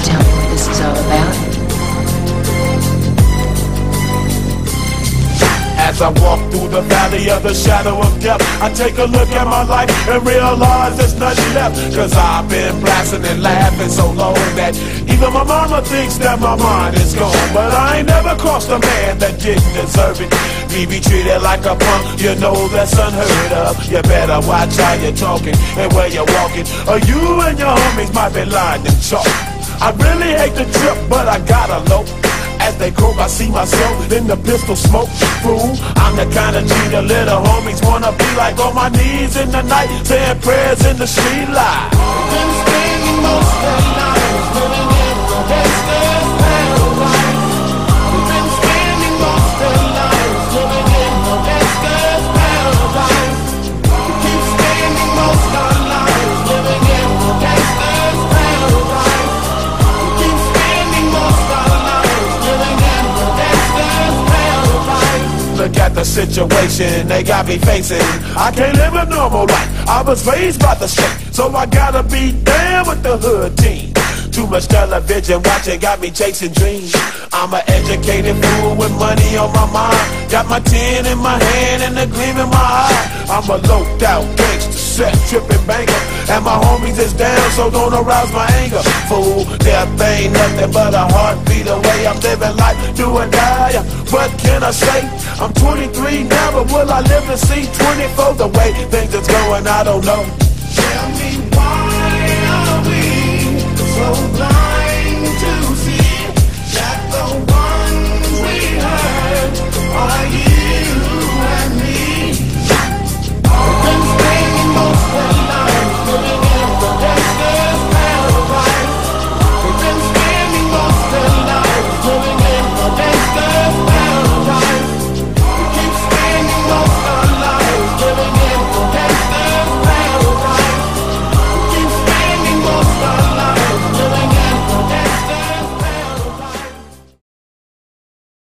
tell me what this is all about? As I walk through the valley of the shadow of death, I take a look at my life and realize there's nothing left. Cause I've been blasting and laughing so long that even my mama thinks that my mind is gone. But I ain't never crossed a man that didn't deserve it. Me be treated like a punk, you know that's unheard of. You better watch how you're talking and where you're walking, or you and your homies might be lined in chalk. I really hate the trip, but I gotta low. As they croak, I see myself in the pistol smoke. Fool, I'm the kind of G the little homies wanna be like, on my knees in the night, saying prayers in the street light. Been spending most of their lives living in the gangster's paradise. Been spending most of their lives living in the gangster's paradise. Keep spending most of our lives living in the gangster's paradise. Keep spending most of our lives living in the gangster's paradise. Look at the situation they got me facing. I can't live a normal life. I was raised by the state, so I gotta be down with the hood team. Too much television watching got me chasing dreams. I'm an educated fool with money on my mind. Got my tin in my hand and a gleam in my eye. I'm a loped out gangster, set tripping banker, and my homies is down, so don't arouse my anger. Fool, death ain't nothing but a heartbeat away. I'm living life, do or die. What can I say? I'm 23 now, but will I live to see 24? The way things is going, I don't know. Tell me why are we so blind?